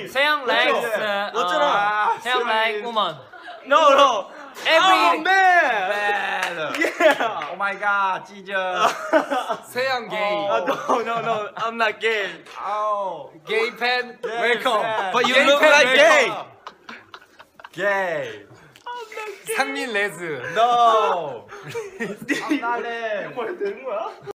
Seong likes. Seong like woman. No. Every man. Man. Yeah. Oh my god, 찢어. Seong gay. No. I'm not gay. Oh. Gay fan. Gay Welcome. fan. But you Gay look fan, like gay. welcome. Gay. 상민 레즈. No. I'm not it. 뭐야 되는 거야?